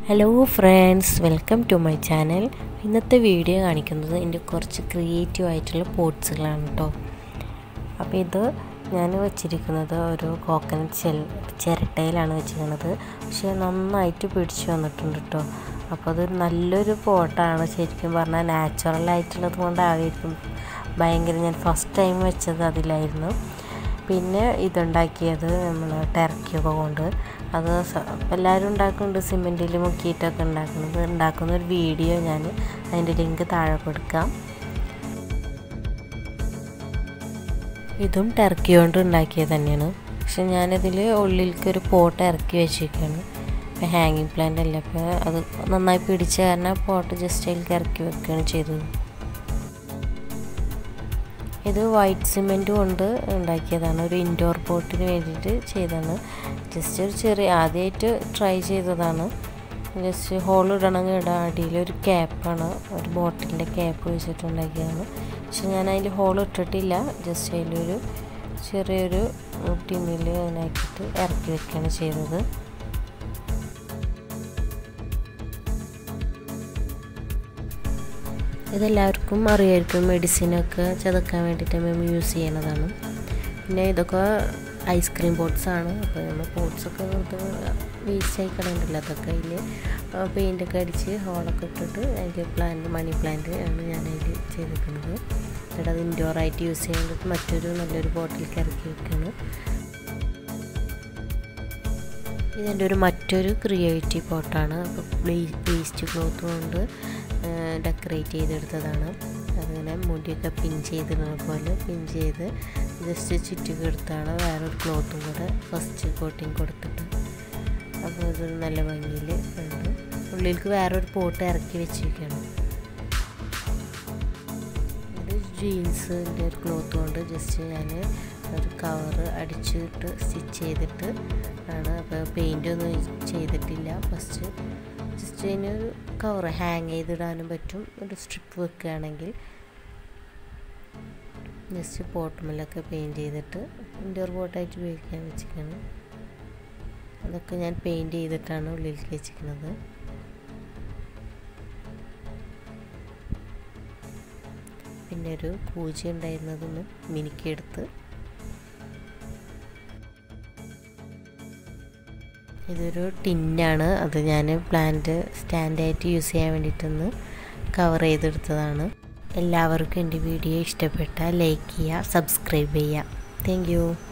Hello friends, welcome to my channel. ഇന്നത്തെ video കാണിക്കുന്നത് എൻ്റെ കുറച്ച് ക്രിയേറ്റീവ് ആയിട്ടുള്ള പോട്ട്സുകളാണ് കേട്ടോ. അപ്പോൾ ഇത് ഞാൻ വെച്ചിരിക്കുന്നത് ഒരു കോക്കനട്ട് ചിരട്ടയിലാണ് വെച്ചിരിക്കുന്നത്. പക്ഷേ നന്നായിട്ട് പിടിച്ചു വന്നിട്ടുണ്ട് കേട്ടോ. അപ്പോൾ അതൊരു നല്ലൊരു പോട്ടാണ്. ശരിക്കും പറഞ്ഞാൽ നാച്ചുറലായിട്ടുള്ളത് കൊണ്ടായിരിക്കും ഭയങ്കര. ഞാൻ ഫസ്റ്റ് ടൈം വെച്ചത് അതിലായിരുന്നു. പിന്നെ ഇതുണ്ടാക്കിയത് നമ്മൾ ടർക്കിയൊക്കെ കൊണ്ട് അത് എല്ലാവരും ഉണ്ടാക്കുന്നുണ്ട്, സിമെൻറ്റിൽ മുക്കിയിട്ടൊക്കെ ഉണ്ടാക്കുന്ന ഒരു വീഡിയോ ഞാൻ അതിൻ്റെ ലിങ്ക് താഴെ കൊടുക്കാം. ഇതും ടർക്കി കൊണ്ട് ഉണ്ടാക്കിയത് തന്നെയാണ്. പക്ഷെ ഞാനതിൽ ഉള്ളിലേക്ക് ഒരു പോട്ട് ഇറക്കി വെച്ചിരിക്കുകയാണ്. ഇപ്പോൾ ഹാങ്ങിങ് പ്ലാന്റ് അല്ല, അപ്പോൾ അത് നന്നായി പിടിച്ച കാരണം പോട്ട് ജസ്റ്റ് അതിലേക്ക് ഇറക്കി വെക്കുകയാണ് ചെയ്തത്. ഇത് വൈറ്റ് സിമെൻറ്റ് കൊണ്ട് ഉണ്ടാക്കിയതാണ്. ഒരു ഇൻഡോർ പോട്ടിന് വേണ്ടിയിട്ട് ചെയ്തതാണ്. ജസ്റ്റ് ഒരു ചെറിയ ആദ്യമായിട്ട് ട്രൈ ചെയ്തതാണ്. ജസ്റ്റ് ഹോൾ ഇടണമെങ്കിൽ ഇടാം. അടിയിലൊരു ക്യാപ്പാണ്, ഒരു ബോട്ടിലിൻ്റെ ക്യാപ്പ് വെച്ചിട്ടുണ്ടാക്കിയതാണ്. പക്ഷെ ഞാൻ അതിൽ ഹോൾ ഇട്ടിട്ടില്ല. ജസ്റ്റ് അതിലൊരു ചെറിയൊരു ടിന്നിൽ അതിനാക്കിയിട്ട് ഇറക്കി വെക്കുകയാണ് ചെയ്തത്. ഇതെല്ലാവർക്കും അറിയായിരിക്കും, മെഡിസിനൊക്കെ ചതക്കാൻ വേണ്ടിയിട്ട് നമ്മൾ യൂസ് ചെയ്യണതാണ്. പിന്നെ ഇതൊക്കെ ഐസ്ക്രീം പോട്ട്സാണ്. അപ്പോൾ നമ്മൾ പോട്ട്സൊക്കെ വെറുതെ വേസ്റ്റായി കളയണ്ടല്ലോ, അതൊക്കെ അതിൽ പെയിൻ്റൊക്കെ അടിച്ച് ഹോളൊക്കെ ഇട്ടിട്ട് അതിൽ മണി പ്ലാന്റ് ആണ് ഞാൻ അതിൽ ചെയ്തിരിക്കുന്നത്. എന്നിട്ട് അത് ഇൻഡോറായിട്ട് യൂസ് ചെയ്യാനായിട്ട് മറ്റൊരു നല്ലൊരു ബോട്ടിലേക്ക് ഇറക്കി വെക്കുകയാണ്. ഇതെൻ്റെ മറ്റൊരു ക്രിയേറ്റീവ് പോട്ടാണ്. അപ്പോൾ വേസ്റ്റ് ക്ലോത്ത് കൊണ്ട് ഡെക്കറേറ്റ് ചെയ്തെടുത്തതാണ്. അതിങ്ങനെ മുടിയൊക്കെ പിൻ ചെയ്തിടുന്ന പോലെ പിൻ ചെയ്ത് ജസ്റ്റ് ചുറ്റിക്ക് എടുത്താണ്. വേറൊരു ക്ലോത്തും കൂടെ ഫസ്റ്റ് കോട്ടിങ് കൊടുത്തിട്ട്, അപ്പോൾ ഇത് നല്ല ഭംഗിയിൽ ഉണ്ട്. ഉള്ളിലേക്ക് വേറൊരു പോട്ട് ഇറക്കി വെച്ചിരിക്കുകയാണ്. ഇത് ജീൻസിൻ്റെ ഒരു ക്ലോത്ത് കൊണ്ട് ജസ്റ്റ് ഞാൻ ഒരു കവർ അടിച്ചിട്ട് സ്റ്റിച്ച് ചെയ്തിട്ട് ആണ്. അപ്പോൾ പെയിൻ്റൊന്നും ചെയ്തിട്ടില്ല. ഫസ്റ്റ് ജസ്റ്റ് അതിനൊരു കവർ ഹാങ് ചെയ്തിടാനും പറ്റും. ഒരു സ്ട്രിപ്പ് വെക്കുകയാണെങ്കിൽ ജസ്റ്റ് പോട്ടുമല്ലൊക്കെ പെയിൻറ്റ് ചെയ്തിട്ട് ഇൻഡോർ പോട്ടായിട്ട് ഉപയോഗിക്കാൻ വെച്ചിരിക്കുന്നത്. അതൊക്കെ ഞാൻ പെയിൻറ്റ് ചെയ്തിട്ടാണ് ഉള്ളിലേക്ക് വെച്ചിരിക്കുന്നത്. പിന്നെ ഒരു പൂജ ഉണ്ടായിരുന്നതൊന്ന് മിനുക്കിയെടുത്ത്. ഇതൊരു ടിന്നാണ്. അത് ഞാൻ പ്ലാന്റ് സ്റ്റാൻഡായിട്ട് യൂസ് ചെയ്യാൻ വേണ്ടിയിട്ടൊന്ന് കവർ ചെയ്തെടുത്തതാണ്. എല്ലാവർക്കും എൻ്റെ വീഡിയോ ഇഷ്ടപ്പെട്ടാൽ ലൈക്ക് ചെയ്യുക, സബ്സ്ക്രൈബ് ചെയ്യുക. Thank U.